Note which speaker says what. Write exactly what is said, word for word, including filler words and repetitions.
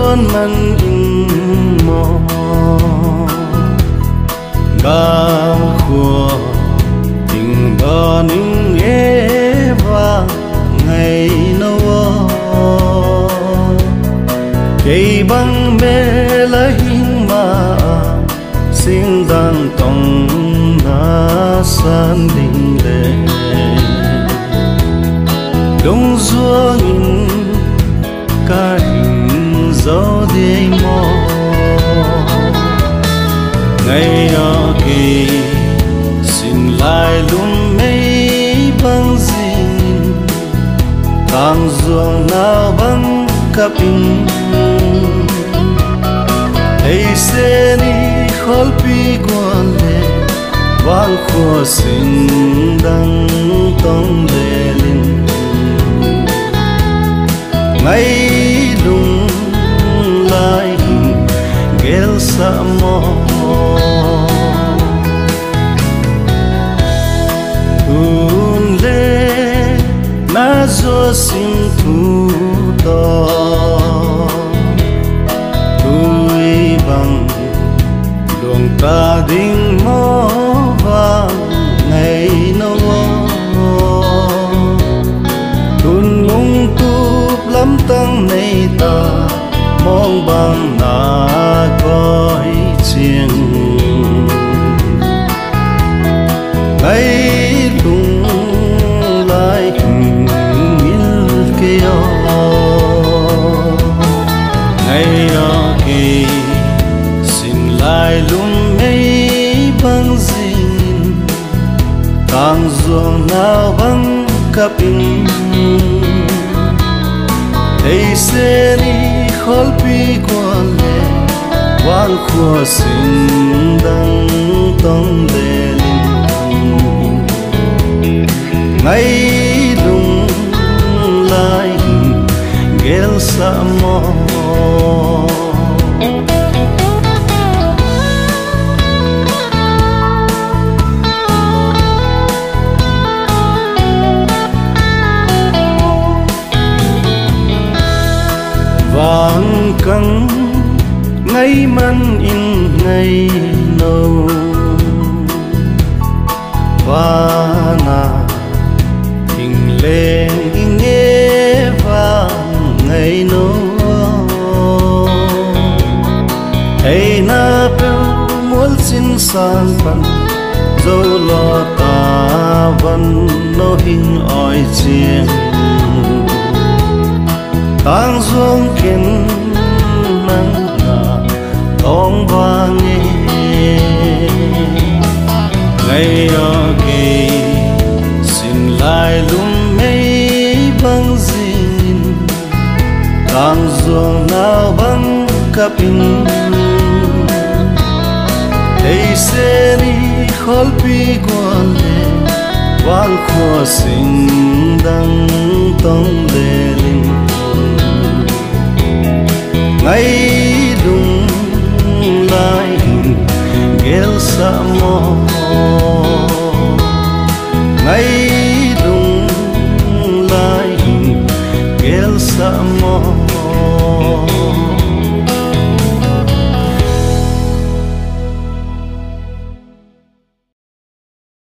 Speaker 1: xuân man in mò ga khua tình bờ nín ghé và ngày nâu cây băng mê lấy mà xin đang tòng na san đình lệ đông rùa in ca hình gió đi mò ngày ở kỳ xin lại luôn mấy băng dinh càng ruộng nào băng cặp in ấy sẽ đi khol pi quan lệ vang khua xin đăng tông lệ linh ngày lung lại gel sa mò un lệ na zo sim thu to tui bằng luồng ta đinh mò vàng ngày nâu tuôn mung tup lắm tăng này ta mong bằng na coi chiêng ngày lung lại mil kia ngày ở kỳ xin lại luôn mấy băng dinh càng ruộng nào băng cặp in ấy sẽ đi khol pi quan lệ vang khua xin đăng tông lệ linh ngày lung lại gel sa mò vàng căng ngày man in ngày nâu và na hình lên nghe vàng ngày nâu hay na bêu muốn xin san pan dâu lo ta vẫn nó hình oi chiêng tang zuông kiến nắng ngà tông vang nghe ngày ở kỳ xin lại luôn mấy băng dinh tang zuông nào băng cặp in ấy sẽ đi khol pi quan lệ vang khua xin đăng tông lệ linh ngày lung lại gel sa mò ngày lung lại gel sa mò